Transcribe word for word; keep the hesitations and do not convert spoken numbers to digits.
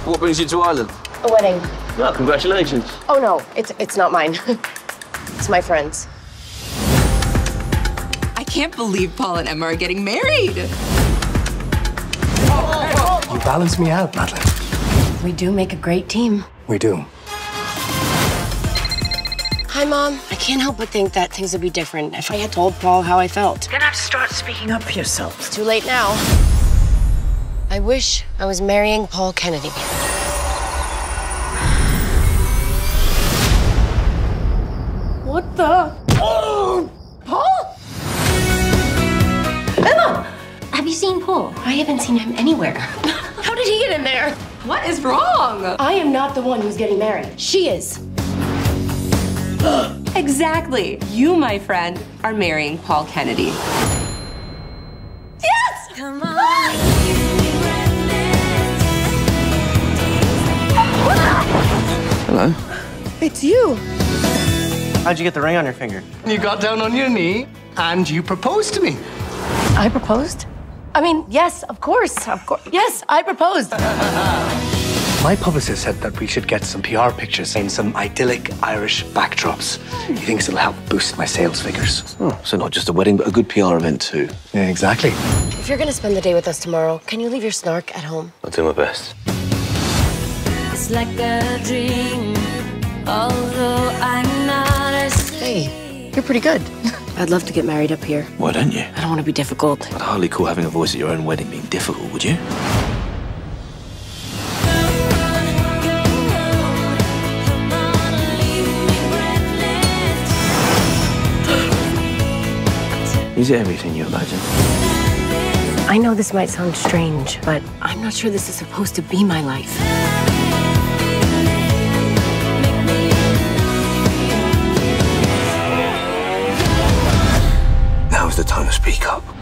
What brings you to Ireland? A wedding. Oh, congratulations. Oh, no, it's, it's not mine. It's my friend's. I can't believe Paul and Emma are getting married. You balance me out, Madeline. We do make a great team. We do. Hi, Mom. I can't help but think that things would be different if I had told Paul how I felt. You're gonna have to start speaking up for yourself. It's too late now. I wish I was marrying Paul Kennedy. What the? Oh! Paul? Emma! Have you seen Paul? I haven't seen him anywhere. How did he get in there? What is wrong? I am not the one who's getting married. She is. Exactly. You, my friend, are marrying Paul Kennedy. Yes! Come on. Hello. It's you. How'd you get the ring on your finger? You got down on your knee and you proposed to me. I proposed? I mean, yes, of course, of course. Yes, I proposed. My publicist said that we should get some P R pictures in some idyllic Irish backdrops. He thinks it'll help boost my sales figures. Oh, so not just a wedding, but a good P R event too. Yeah, exactly. If you're gonna spend the day with us tomorrow, can you leave your snark at home? I'll do my best. It's like a dream, although I'm not a Hey, you're pretty good. I'd love to get married up here. Why don't you? I don't want to be difficult. I'd hardly call having a voice at your own wedding being difficult, would you? Is it everything you imagine? I know this might sound strange, but I'm not sure this is supposed to be my life. Now is the time to speak up.